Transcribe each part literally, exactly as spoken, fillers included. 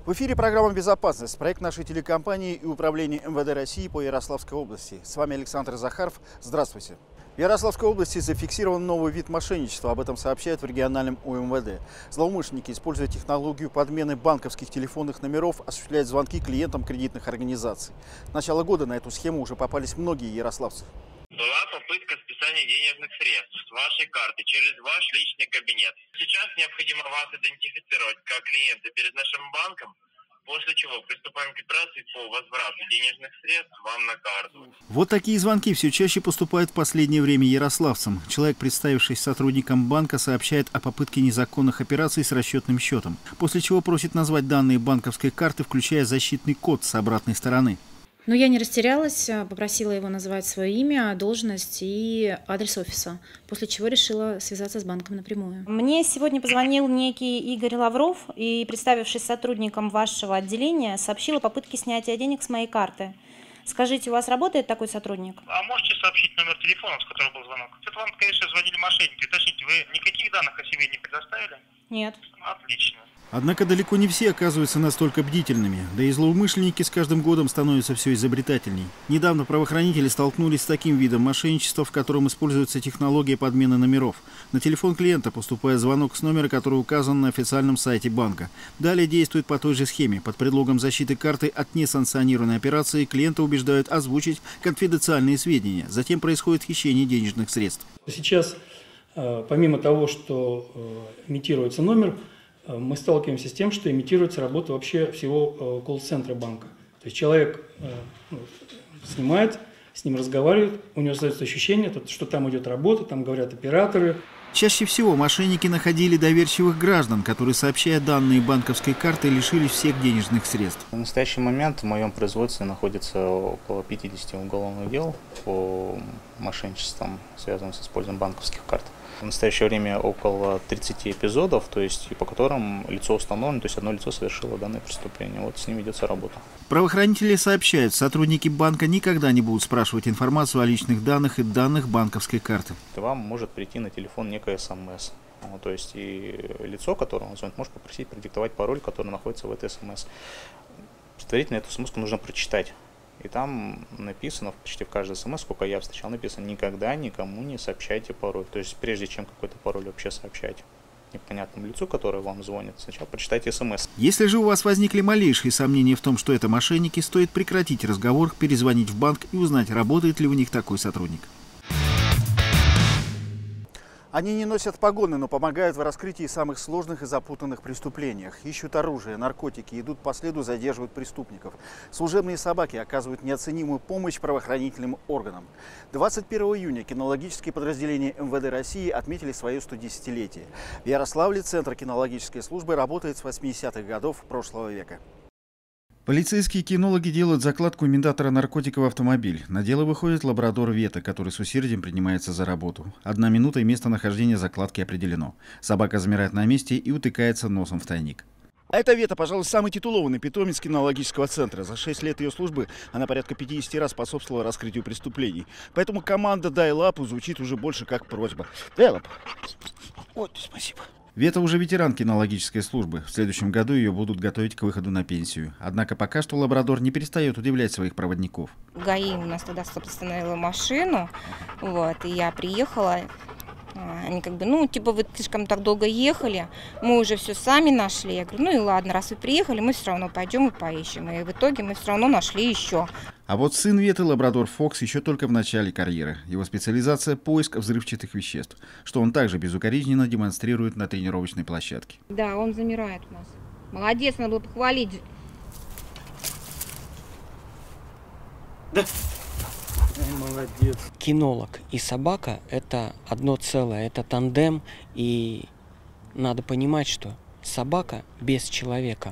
В эфире программа «Безопасность», проект нашей телекомпании и управления эм вэ дэ России по Ярославской области. С вами Александр Захаров. Здравствуйте. В Ярославской области зафиксирован новый вид мошенничества. Об этом сообщают в региональном о эм вэ дэ. Злоумышленники, используя технологию подмены банковских телефонных номеров, осуществляют звонки клиентам кредитных организаций. С начала года на эту схему уже попались многие ярославцы. Была попытка списания денежных средств с вашей карты через ваш личный кабинет. Сейчас необходимо вас идентифицировать как клиента перед нашим банком, после чего приступаем к операции по возврату денежных средств вам на карту. Вот такие звонки все чаще поступают в последнее время ярославцам. Человек, представившись сотрудником банка, сообщает о попытке незаконных операций с расчетным счетом, после чего просит назвать данные банковской карты, включая защитный код с обратной стороны. Но я не растерялась, попросила его назвать свое имя, должность и адрес офиса, после чего решила связаться с банком напрямую. Мне сегодня позвонил некий Игорь Лавров и, представившись сотрудником вашего отделения, сообщил о попытке снятия денег с моей карты. Скажите, у вас работает такой сотрудник? А можете сообщить номер телефона, с которого был звонок? Это вам, конечно, звонили мошенники. Уточните, вы никаких данных о себе не предоставили? Нет. Отлично. Однако далеко не все оказываются настолько бдительными, да и злоумышленники с каждым годом становятся все изобретательней. Недавно правоохранители столкнулись с таким видом мошенничества, в котором используется технология подмены номеров. На телефон клиента поступает звонок с номера, который указан на официальном сайте банка. Далее действует по той же схеме. Под предлогом защиты карты от несанкционированной операции клиента убеждают озвучить конфиденциальные сведения. Затем происходит хищение денежных средств. Сейчас, помимо того, что имитируется номер, мы сталкиваемся с тем, что имитируется работа вообще всего колл-центра банка. То есть человек ну, снимает, с ним разговаривает, у него создается ощущение, что там идет работа, там говорят операторы. Чаще всего мошенники находили доверчивых граждан, которые, сообщая данные банковской карты, лишились всех денежных средств. В настоящий момент в моем производстве находится около пятидесяти уголовных дел по мошенничествам, связанным с использованием банковских карт. В настоящее время около тридцати эпизодов, то есть по которым лицо установлено, то есть одно лицо совершило данное преступление. Вот с ним ведется работа. Правоохранители сообщают, сотрудники банка никогда не будут спрашивать информацию о личных данных и данных банковской карты. Вам может прийти на телефон некое эс эм эс. Ну, то есть и лицо, которому он звонит, может попросить продиктовать пароль, который находится в этой эс эм эс. Предварительно эту эс эм эс нужно прочитать. И там написано, почти в каждой эс эм эс, сколько я встречал, написано: никогда никому не сообщайте пароль. То есть прежде чем какой-то пароль вообще сообщать непонятному лицу, которое вам звонит, сначала прочитайте эс эм эс. Если же у вас возникли малейшие сомнения в том, что это мошенники, стоит прекратить разговор, перезвонить в банк и узнать, работает ли у них такой сотрудник. Они не носят погоны, но помогают в раскрытии самых сложных и запутанных преступлениях. Ищут оружие, наркотики, идут по следу, задерживают преступников. Служебные собаки оказывают неоценимую помощь правоохранительным органам. двадцать первого июня кинологические подразделения эм вэ дэ России отметили свое стодесятилетие. В Ярославле Центр кинологической службы работает с восьмидесятых годов прошлого века. Полицейские кинологи делают закладку имитатора наркотика в автомобиль. На дело выходит лабрадор Вета, который с усердием принимается за работу. Одна минута и местонахождение закладки определено. Собака замирает на месте и утыкается носом в тайник. А эта Вета, пожалуй, самый титулованный питомец кинологического центра. За шесть лет ее службы она порядка пятидесяти раз способствовала раскрытию преступлений. Поэтому команда «Дай лапу» звучит уже больше как просьба. Дай лапу. Вот, спасибо. Вета уже ветеран кинологической службы. В следующем году ее будут готовить к выходу на пенсию. Однако пока что лабрадор не перестает удивлять своих проводников. ГАИ у нас тогда остановила машину, вот, и я приехала. Они как бы, ну, типа, вы слишком так долго ехали, мы уже все сами нашли. Я говорю, ну и ладно, раз вы приехали, мы все равно пойдем и поищем. И в итоге мы все равно нашли еще. А вот сын Веты, лабрадор Фокс, еще только в начале карьеры. Его специализация – поиск взрывчатых веществ, что он также безукоризненно демонстрирует на тренировочной площадке. Да, он замирает у нас. Молодец, надо было похвалить. Да. Молодец. Кинолог и собака – это одно целое, это тандем, и надо понимать, что собака без человека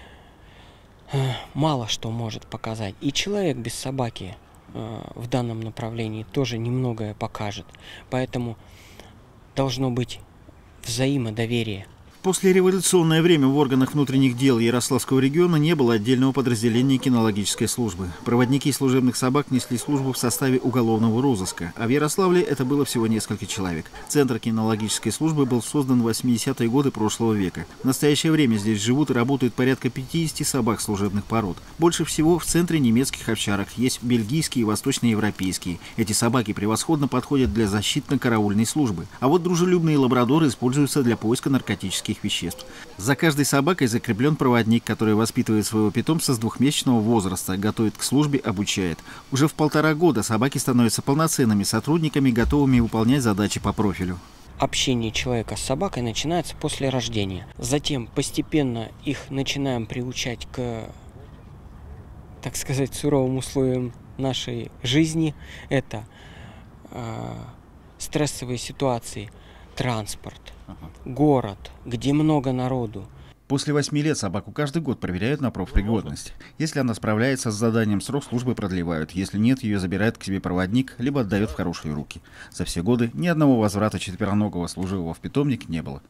мало что может показать. И человек без собаки э, в данном направлении тоже немногое покажет. Поэтому должно быть взаимодоверие. Послереволюционное время в органах внутренних дел Ярославского региона не было отдельного подразделения кинологической службы. Проводники служебных собак несли службу в составе уголовного розыска, а в Ярославле это было всего несколько человек. Центр кинологической службы был создан в восьмидесятые годы прошлого века. В настоящее время здесь живут и работают порядка пятидесяти собак служебных пород. Больше всего в центре немецких овчарок, есть бельгийские и восточноевропейские. Эти собаки превосходно подходят для защитно-караульной службы. А вот дружелюбные лабрадоры используются для поиска наркотических веществ. За каждой собакой закреплен проводник, который воспитывает своего питомца с двухмесячного возраста, готовит к службе, обучает. Уже в полтора года собаки становятся полноценными сотрудниками, готовыми выполнять задачи по профилю. Общение человека с собакой начинается после рождения. Затем постепенно их начинаем приучать к, так сказать, суровым условиям нашей жизни. Это э, стрессовые ситуации, транспорт, город, где много народу. После восьми лет собаку каждый год проверяют на профпригодность. Если она справляется с заданием, срок службы продлевают. Если нет, ее забирает к себе проводник, либо отдает в хорошие руки. За все годы ни одного возврата четвероногого служивого в питомник не было.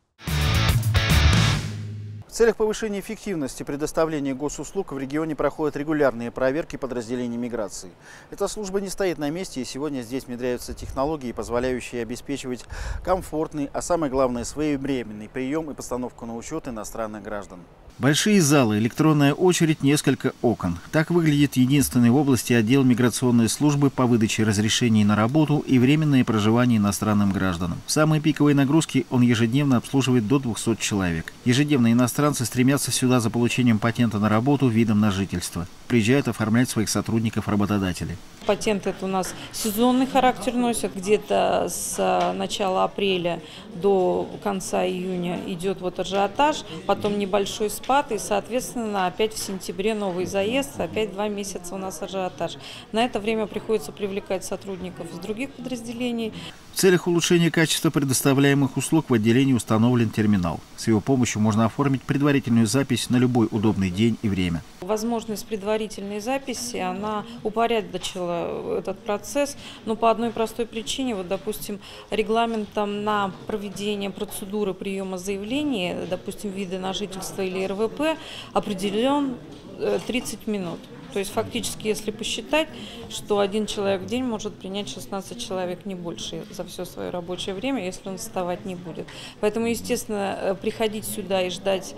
В целях повышения эффективности предоставления госуслуг в регионе проходят регулярные проверки подразделений миграции. Эта служба не стоит на месте, и сегодня здесь внедряются технологии, позволяющие обеспечивать комфортный, а самое главное, своевременный прием и постановку на учет иностранных граждан. Большие залы, электронная очередь, несколько окон. Так выглядит единственный в области отдел миграционной службы по выдаче разрешений на работу и временное проживание иностранным гражданам. В самые пиковые нагрузки он ежедневно обслуживает до двухсот человек. Ежедневно иностранцы стремятся сюда за получением патента на работу, видом на жительство. Приезжают оформлять своих сотрудников работодатели. Патент это у нас сезонный характер носит. Где-то с начала апреля до конца июня идет вот ажиотаж, потом небольшой спад, и, соответственно, опять в сентябре новый заезд, опять два месяца у нас ажиотаж. На это время приходится привлекать сотрудников из других подразделений. В целях улучшения качества предоставляемых услуг в отделении установлен терминал. С его помощью можно оформить предварительную запись на любой удобный день и время. Возможность предварительной записи, она упорядочила этот процесс, но по одной простой причине. Вот, допустим, регламентом на проведение процедуры приема заявлений, допустим, вида на жительство или эр вэ пэ, определен тридцать минут. То есть фактически, если посчитать, что один человек в день может принять шестнадцать человек, не больше, за все свое рабочее время, если он вставать не будет. Поэтому, естественно, приходить сюда и ждать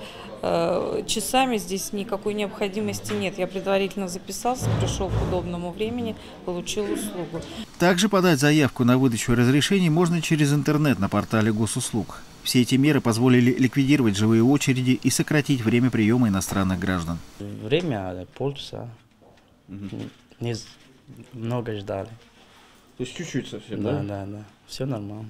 э, часами здесь никакой необходимости нет. Я предварительно записался, пришел к удобному времени, получил услугу. Также подать заявку на выдачу разрешений можно через интернет на портале госуслуг. Все эти меры позволили ликвидировать живые очереди и сократить время приема иностранных граждан. Время полчаса. Угу. Не много ждали. То есть чуть-чуть совсем, да? Да, да, да. Все нормально.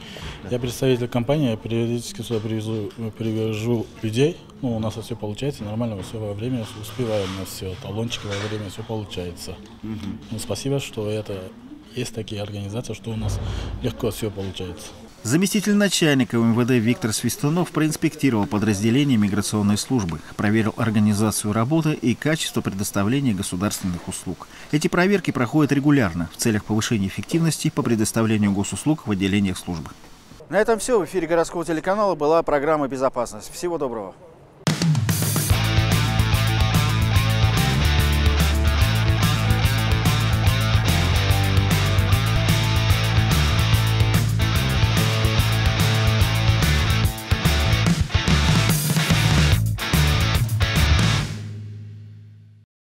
Я представитель компании, я периодически сюда привезу, привожу людей. Ну, у нас все получается нормально, все во время успеваем, у нас все, талончики во время, все получается. Угу. Ну, спасибо, что это есть такие организации, что у нас легко все получается. Заместитель начальника эм вэ дэ Виктор Свистунов проинспектировал подразделение миграционной службы, проверил организацию работы и качество предоставления государственных услуг. Эти проверки проходят регулярно в целях повышения эффективности по предоставлению госуслуг в отделениях службы. На этом все. В эфире городского телеканала была программа «Безопасность». Всего доброго.